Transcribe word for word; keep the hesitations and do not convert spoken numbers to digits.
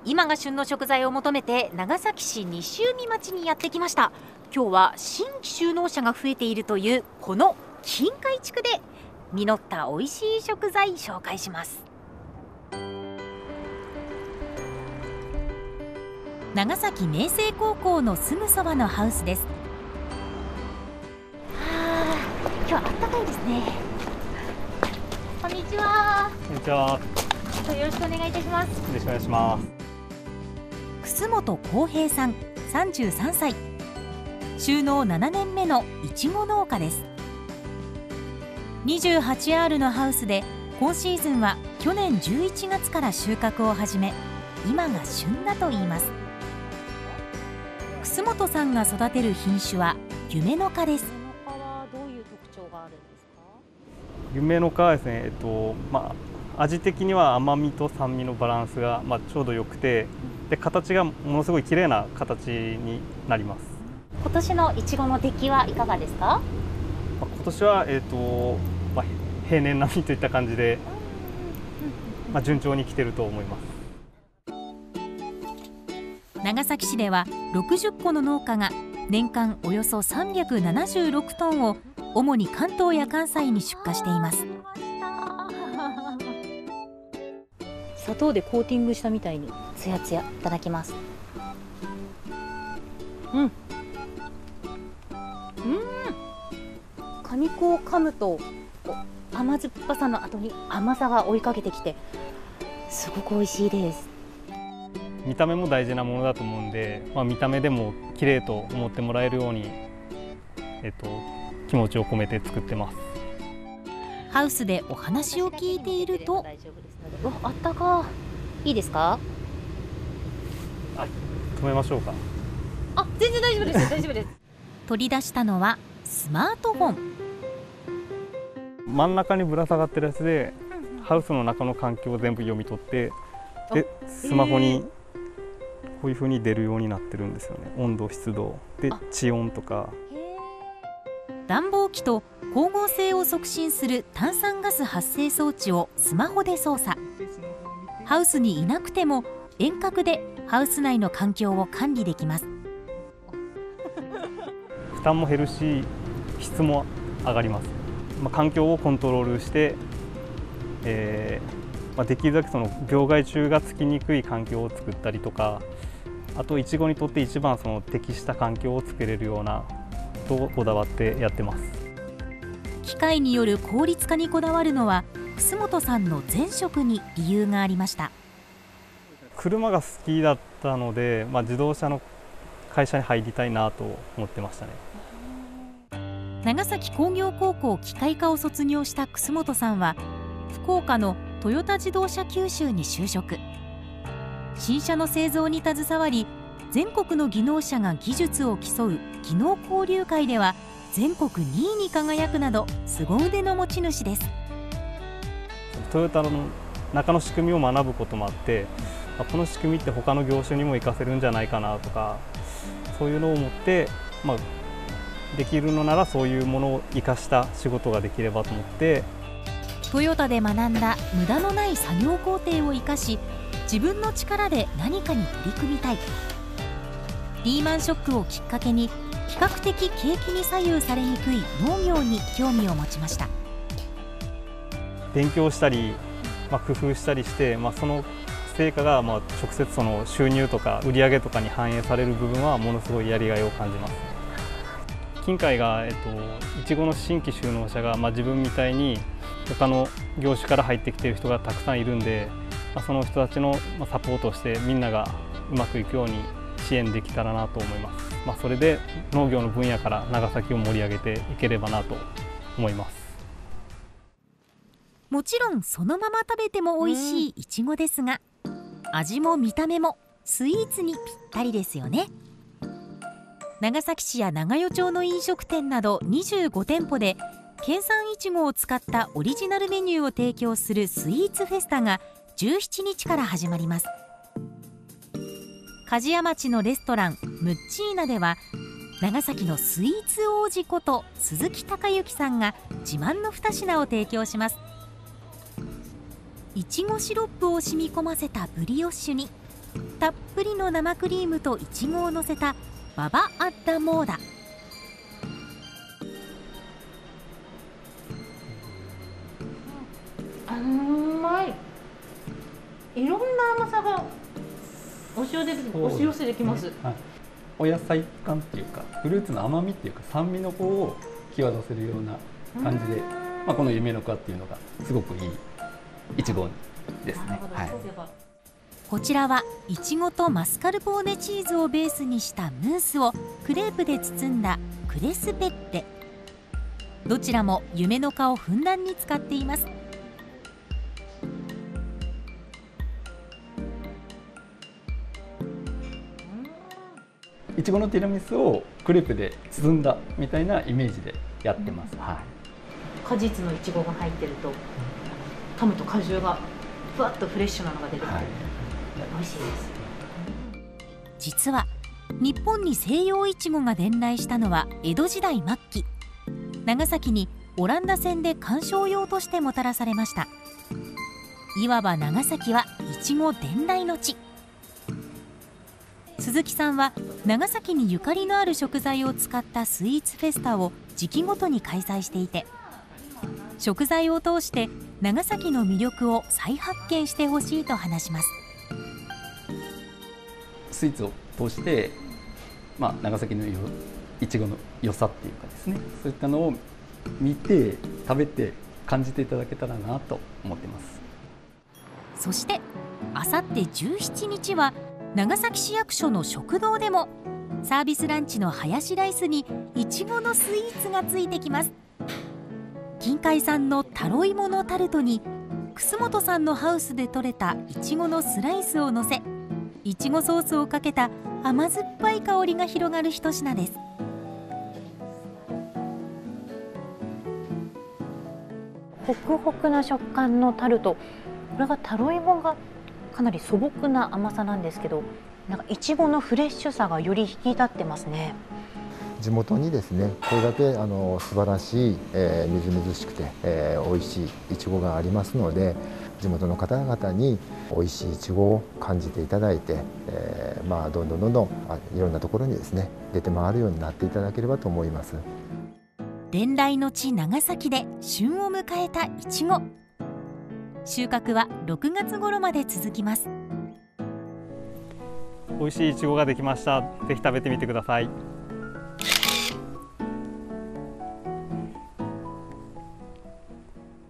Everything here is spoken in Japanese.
今が旬の食材を求めて長崎市西海町にやってきました。今日は新規就農者が増えているというこの金海地区で実った美味しい食材紹介します。長崎明星高校のすぐそばのハウスです。はあ、今日は暖かいですね。こんにちは。 こんにちは。 よろしくお願いいたします。 よろしくお願いします。 楠本康平さん、さんじゅうさんさい。就農ななねんめのいちご農家です。にじゅうはちアール のハウスで今シーズンは去年じゅういちがつから収穫を始め、今が旬だといいます。楠本さんが育てる品種は夢の花です。 夢の花はどういう特徴があるんですか？ 夢の花はですね、えっとまあ、味的には甘みと酸味のバランスが、まあ、ちょうど良くて、で形がものすごい綺麗な形になります。 今年のいちごの出来はいかがですか？ まあ、今年は、えっとまあ、平年並みといった感じで、まあ、順調に来てると思います。 長崎市ではろくじゅっこの農家が年間およそさんびゃくななじゅうろくトンを主に関東や関西に出荷しています。 砂糖でコーティングしたみたいにツヤツヤ。いただきます。うん、うん、果肉を噛むと甘酸っぱさの後に甘さが追いかけてきてすごく美味しいです。 見た目も大事なものだと思うんで、まあ、見た目でも綺麗と思ってもらえるように、えっと、気持ちを込めて作ってます。 ハウスでお話を聞いていると、 うわ、あったかいいですか？ 止めましょうか。 あ、全然大丈夫です大丈夫です。 取り出したのはスマートフォン。 真ん中にぶら下がってるやつでハウスの中の環境を全部読み取って、でスマホにこういう風に出るようになってるんですよね。温度、湿度で地温とか。 暖房機と光合成を促進する炭酸ガス発生装置をスマホで操作。ハウスにいなくても遠隔でハウス内の環境を管理できます。 負担も減るし質も上がります。まあ、環境をコントロールして、えーまあ、できるだけその病害虫がつきにくい環境を作ったりとか、あとイチゴにとって一番その適した環境を作れるようなことをこだわってやってます。 機械による効率化にこだわるのは楠本さんの前職に理由がありました。 車が好きだったので、まあ、自動車の会社に入りたいなと思ってましたね。 長崎工業高校機械科を卒業した楠本さんは福岡のトヨタ自動車九州に就職。新車の製造に携わり、全国の技能者が技術を競う技能交流会では全国にいに輝くなど凄腕の持ち主です。 トヨタの中の仕組みを学ぶこともあって、この仕組みって他の業種にも活かせるんじゃないかなとか、そういうのを思って、まあ、できるのならそういうものを生かした仕事ができればと思って、 トヨタで学んだ無駄のない作業工程を生かし、自分の力で何かに取り組みたい。リーマンショックをきっかけに比較的景気に左右されにくい農業に興味を持ちました。 勉強したり、まあ、工夫したりして、まあ、その成果がまあ直接その収入とか売り上げとかに反映される部分はものすごいやりがいを感じます。金海が、えっと、いちごの新規就農者が、まあ、自分みたいに他の業種から入ってきている人がたくさんいるんで、まあ、その人たちのサポートをしてみんながうまくいくように支援できたらなと思います。まあ、それで農業の分野から長崎を盛り上げていければなと思います。 もちろんそのまま食べても美味しいいちごですが、味も見た目もスイーツにぴったりですよね。長崎市や長与町の飲食店などにじゅうごてんぽで県産いちごを使ったオリジナルメニューを提供するスイーツフェスタがじゅうしちにちから始まります。梶屋町のレストランムッチーナでは長崎のスイーツ王子こと鈴木孝之さんが自慢のに品を提供します。いちごシロップを染み込ませたブリオッシュにたっぷりの生クリームといちごをのせたババアッダモーダ。 甘い。いろんな甘さが押し寄せて押し寄せてきます。 はい、お野菜感っていうかフルーツの甘みっていうか酸味の方を際立てるような感じで、まあ、この夢の皮っていうのがすごくいいいちごですね。はい、 こちらはいちごとマスカルポーネチーズをベースにしたムースをクレープで包んだクレスペッレ。どちらも夢の皮をふんだんに使っています。 いちごのティラミスをクレープで包んだみたいなイメージでやってます。うん、はい。 果実のいちごが入ってると、噛むと果汁がふわっとフレッシュなのが出てきて、はい、美味しいです。 実は日本に西洋いちごが伝来したのは江戸時代末期、長崎にオランダ船で観賞用としてもたらされました。いわば長崎はいちご伝来の地。鈴木さんは長崎にゆかりのある食材を使ったスイーツフェスタを時期ごとに開催していて、食材を通して長崎の魅力を再発見してほしいと話します。 スイーツを通して、まあ、長崎のいちごの良さっていうかですね、そういったのを見て食べて感じていただけたらなと思っています。 そしてあさってじゅうしちにちは長崎市役所の食堂でもサービスランチのハヤシライスにいちごのスイーツがついてきます。近海産のタロイモのタルトに楠本さんのハウスで採れたいちごのスライスをのせ、いちごソースをかけた甘酸っぱい香りが広がる一品です。 ホクホクな食感のタルト、これがタロイモがかなり素朴な甘さなんですけど、なんかいちごのフレッシュさがより引き立ってますね。 地元にですね、これだけあの素晴らしい、えー、みずみずしくて、えー、美味しいいちごがありますので、地元の方々に美味しいいちごを感じていただいて、えーまあ、どんどんどんどんいろんなところにですね出て回るようになっていただければと思います。 伝来の地長崎で旬を迎えたいちご、収穫はろくがつ頃まで続きます。 美味しいいちごができました。ぜひ食べてみてください。